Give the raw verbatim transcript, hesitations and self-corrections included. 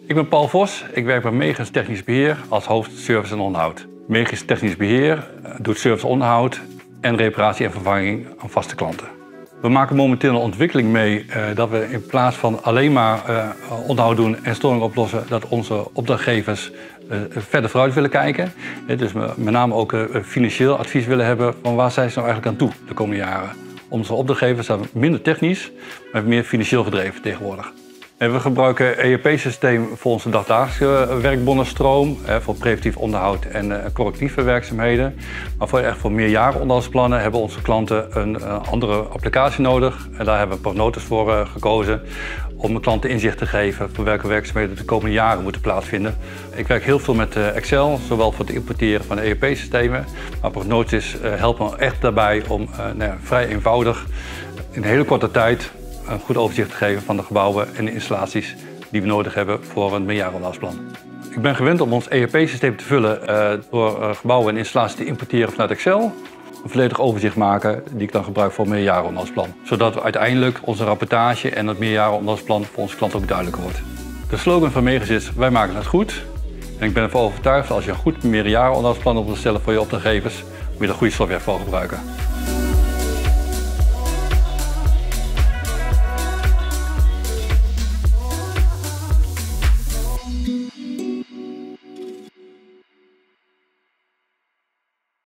Ik ben Paul Vos, ik werk bij Megis Technisch Beheer als hoofd service en onderhoud. Megis Technisch Beheer doet service, onderhoud en reparatie en vervanging aan vaste klanten. We maken momenteel een ontwikkeling mee uh, dat we in plaats van alleen maar uh, onderhoud doen en storingen oplossen, dat onze opdrachtgevers uh, verder vooruit willen kijken. Uh, dus we met name ook uh, financieel advies willen hebben van waar zijn ze nou eigenlijk aan toe de komende jaren. Onze opdrachtgevers zijn minder technisch, maar meer financieel gedreven tegenwoordig. En we gebruiken E R P-systeem voor onze dagdagelijkse werkbonnenstroom, voor preventief onderhoud en correctieve werkzaamheden. Maar voor, echt voor meerjarenonderhoudsplannen hebben onze klanten een andere applicatie nodig. En daar hebben we Prognotus voor gekozen om de klanten inzicht te geven van welke werkzaamheden de komende jaren moeten plaatsvinden. Ik werk heel veel met Excel, zowel voor het importeren van E R P-systemen. Maar Prognotus helpt me echt daarbij om nou ja, vrij eenvoudig in een hele korte tijd een goed overzicht te geven van de gebouwen en de installaties die we nodig hebben voor een meerjarenonderhoudsplan. Ik ben gewend om ons E R P-systeem te vullen uh, door uh, gebouwen en installaties te importeren vanuit Excel. Een volledig overzicht maken die ik dan gebruik voor een meerjarenonderhoudsplan. Zodat we uiteindelijk onze rapportage en het meerjarenonderhoudsplan voor onze klant ook duidelijker wordt. De slogan van Megis is: wij maken het goed. En ik ben ervan overtuigd dat als je een goed meerjarenonderhoudsplan op wil stellen voor je opdrachtgevers, moet je er goede software voor gebruiken.